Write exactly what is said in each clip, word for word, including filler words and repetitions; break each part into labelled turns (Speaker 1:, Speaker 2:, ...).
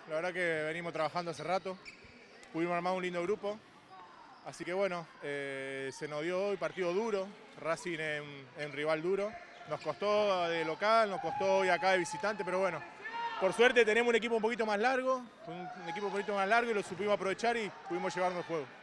Speaker 1: la verdad que venimos trabajando hace rato, pudimos armar un lindo grupo, así que bueno, eh, se nos dio hoy partido duro, Racing en, en rival duro, nos costó de local, nos costó hoy acá de visitante, pero bueno, por suerte tenemos un equipo un poquito más largo, un, un equipo un poquito más largo y lo supimos aprovechar y pudimos llevarnos el juego.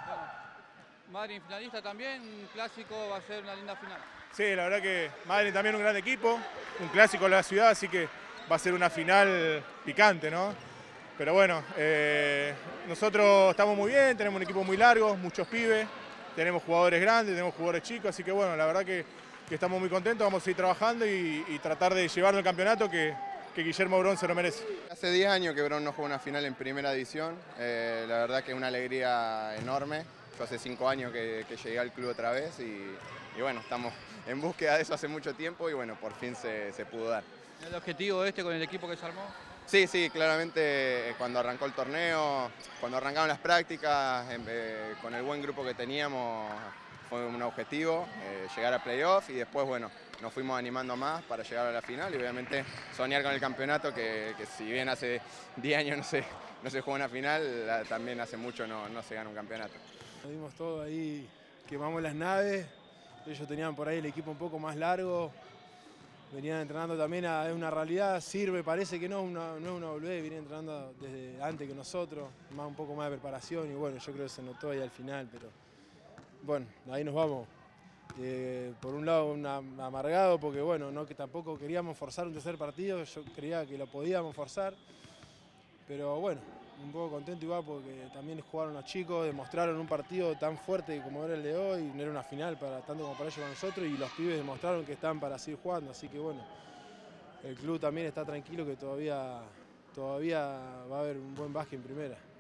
Speaker 2: Madrid finalista también, un clásico, va a ser una linda final.
Speaker 1: Sí, la verdad que Madrid también un gran equipo, un clásico de la ciudad, así que va a ser una final picante, ¿no? Pero bueno, eh, nosotros estamos muy bien, tenemos un equipo muy largo, muchos pibes, tenemos jugadores grandes, tenemos jugadores chicos, así que bueno, la verdad que, que estamos muy contentos, vamos a seguir trabajando y, y tratar de llevarnos el campeonato que, que Guillermo Brown se lo merece.
Speaker 3: Hace diez años que Brown no juega una final en primera división, eh, la verdad que es una alegría enorme. Yo hace cinco años que, que llegué al club otra vez y, y bueno, estamos en búsqueda de eso hace mucho tiempo y bueno, por fin se, se pudo dar.
Speaker 2: ¿El objetivo este con el equipo que se armó?
Speaker 3: Sí, sí, claramente cuando arrancó el torneo, cuando arrancaron las prácticas, eh, con el buen grupo que teníamos, fue un objetivo, eh, llegar a playoff y después, bueno, nos fuimos animando más para llegar a la final y obviamente soñar con el campeonato, que, que si bien hace diez años no se, no se juega una final, también hace mucho no, no se gana un campeonato.
Speaker 4: Nos dimos todo ahí, quemamos las naves, ellos tenían por ahí el equipo un poco más largo, venían entrenando también a una realidad, sirve, parece que no, una, no es una boludez, vienen entrenando desde antes que nosotros, más un poco más de preparación y bueno, yo creo que se notó ahí al final, pero bueno, ahí nos vamos. Eh, por un lado un amargado porque bueno, no que tampoco queríamos forzar un tercer partido, yo creía que lo podíamos forzar, pero bueno, un poco contento igual porque también jugaron los chicos, demostraron un partido tan fuerte como era el de hoy, no era una final para tanto como para ellos para nosotros y los pibes demostraron que están para seguir jugando, así que bueno, el club también está tranquilo que todavía, todavía va a haber un buen básquet en primera.